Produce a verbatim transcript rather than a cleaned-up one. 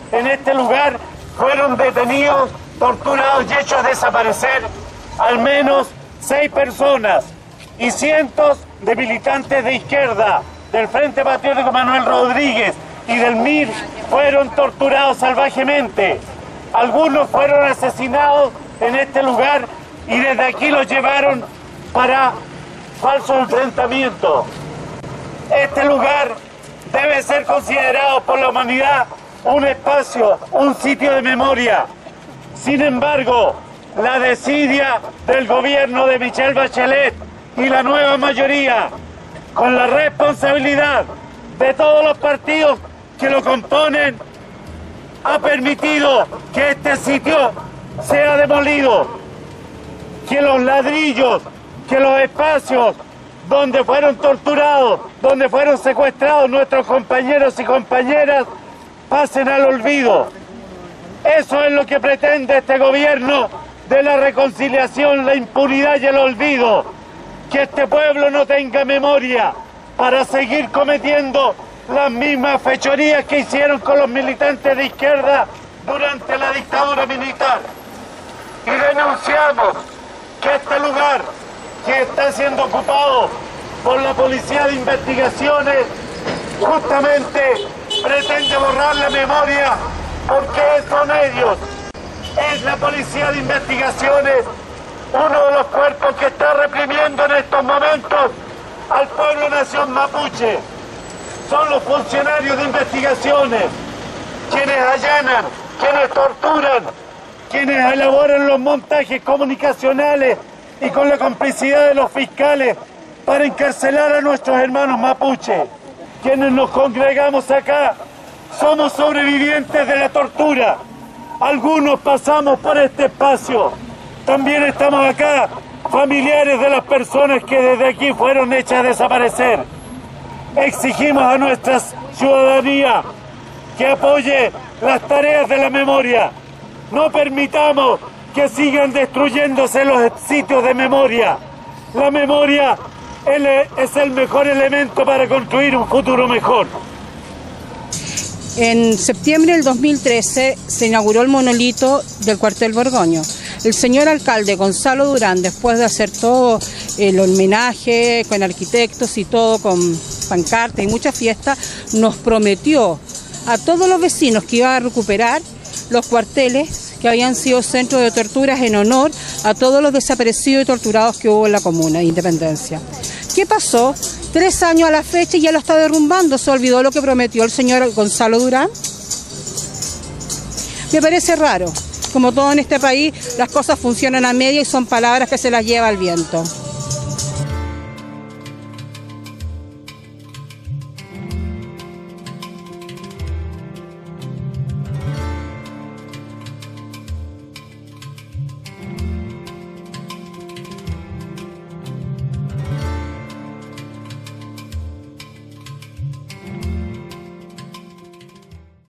en este lugar fueron detenidos, torturados y hechos desaparecer al menos seis personas y cientos de militantes de izquierda, del Frente Patriótico Manuel Rodríguez y del M I R fueron torturados salvajemente. Algunos fueron asesinados en este lugar y desde aquí los llevaron para falso enfrentamiento. Este lugar debe ser considerado por la humanidad un espacio, un sitio de memoria. Sin embargo, la desidia del gobierno de Michelle Bachelet y la nueva mayoría, con la responsabilidad de todos los partidos que lo componen, ha permitido que este sitio sea demolido, que los ladrillos, que los espacios donde fueron torturados, donde fueron secuestrados nuestros compañeros y compañeras, pasen al olvido. Eso es lo que pretende este gobierno de la reconciliación, la impunidad y el olvido. Que este pueblo no tenga memoria para seguir cometiendo las mismas fechorías que hicieron con los militantes de izquierda durante la dictadura militar. Y denunciamos que este lugar, que está siendo ocupado por la Policía de Investigaciones, justamente pretende borrar la memoria, porque son ellos, es la Policía de Investigaciones, uno de los cuerpos que está reprimiendo en estos momentos al pueblo nación mapuche. Son los funcionarios de investigaciones quienes allanan, quienes torturan, quienes elaboran los montajes comunicacionales y con la complicidad de los fiscales para encarcelar a nuestros hermanos mapuche. Quienes nos congregamos acá somos sobrevivientes de la tortura. Algunos pasamos por este espacio. También estamos acá, familiares de las personas que desde aquí fueron hechas desaparecer. Exigimos a nuestra ciudadanía que apoye las tareas de la memoria. No permitamos que sigan destruyéndose los sitios de memoria. La memoria es el mejor elemento para construir un futuro mejor. En septiembre del dos mil trece se inauguró el monolito del cuartel Borgoño. El señor alcalde Gonzalo Durán, después de hacer todo el homenaje con arquitectos y todo, con pancartas y mucha fiesta, nos prometió a todos los vecinos que iba a recuperar los cuarteles que habían sido centros de torturas en honor a todos los desaparecidos y torturados que hubo en la comuna de Independencia. ¿Qué pasó? Tres años a la fecha y ya lo está derrumbando. ¿Se olvidó lo que prometió el señor Gonzalo Durán? Me parece raro. Como todo en este país, las cosas funcionan a media y son palabras que se las lleva el viento.